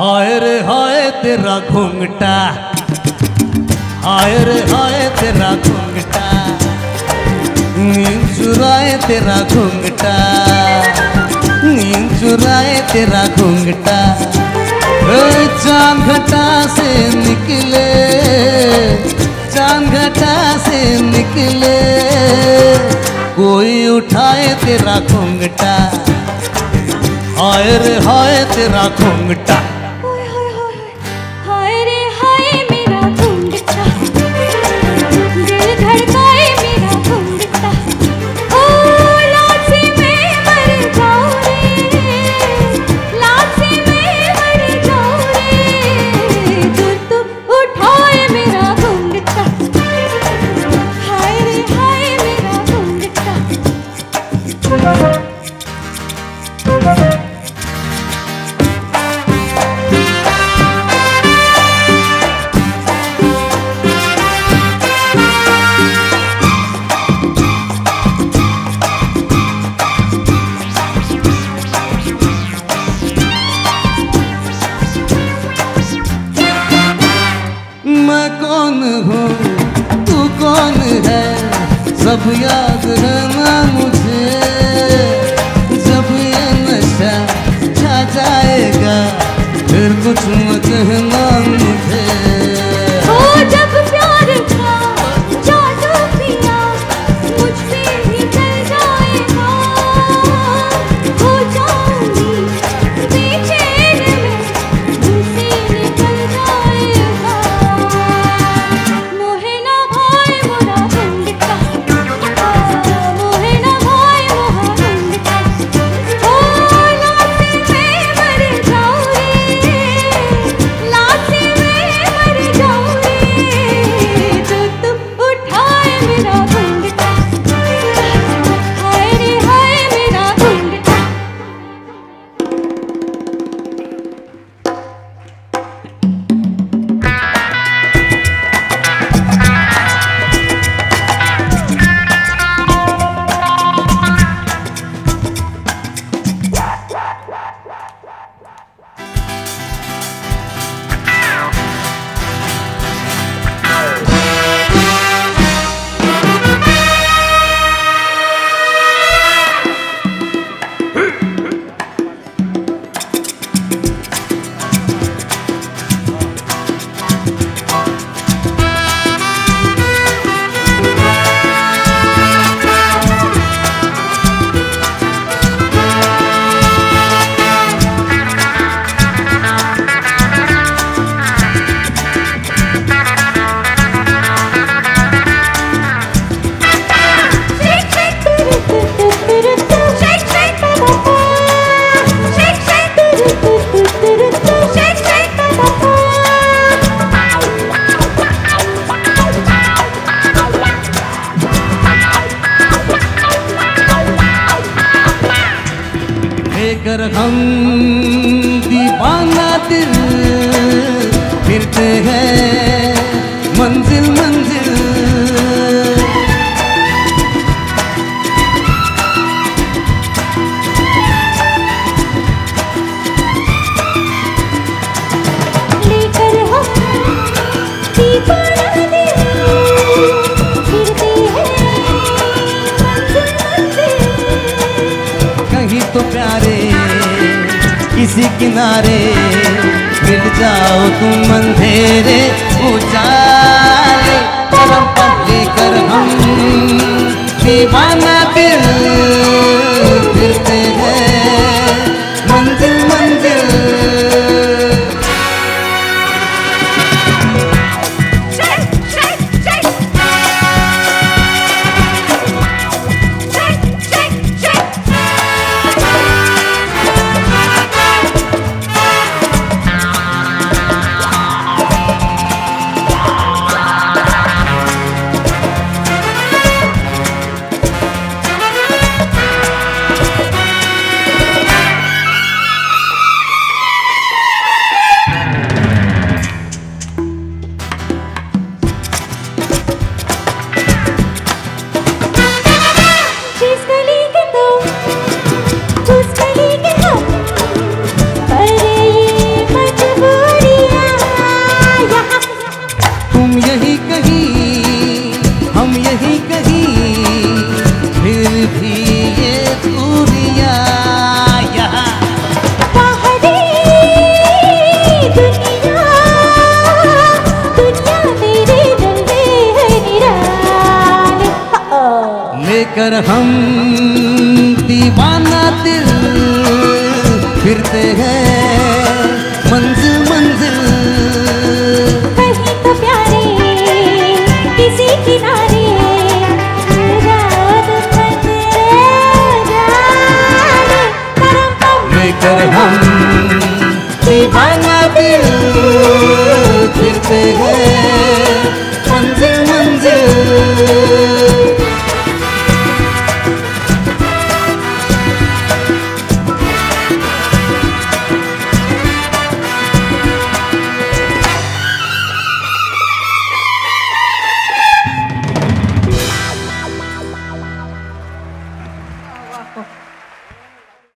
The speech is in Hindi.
हाय रे हाय तेरा घूंघटा, हाय रे हाय तेरा घूंघटा, नींद चुराए तेरा घूंघटा, नींद चुराए तेरा घूंघटा। चांद घटा से निकले, चांद घटा से निकले, कोई उठाए तेरा घूंघटा, हाय रे हाय तेरा घूंघटा। मैं कौन हूँ तू कौन है, सब याद है ना मुझे। जब ये नशा छा जाएगा फिर कुछ मत कहना मुझे। जब प्यार का जादू पिया मुझ पे निकल जाएगा, हो जाऊंगी बेचैन में तुमसे निकल जाएगा। मोहे ना भाई मोरा घूंघटा, मोहे ना भाई मोरा घूंघटा, ओ लासे में मर जाऊं रे, लासे में मर जाऊं रे, जो तुम उठाए मेरा घूंघटा, हाय रे हाय मेरा घूंघटा। लेकर हम दीवाना दिल फिरते हैं मंजिल मंजिल। लेकर हम दीवाना दिल फिरते हैं मंजिल मंजिल। कहीं तो प्यारे किसी किनारे मिल जाओ तुम अंधेरे उजाले। कदम पर लेकर हम दीवाना दिल फिरते हैं मंजिल मंजिल। लेकर हम दीवाना दिल फिरते हैं मंजिल मंजिल। कहीं तो प्यारे किसी किनारे रात लेकर हम दीवाना दिल फिरते हैं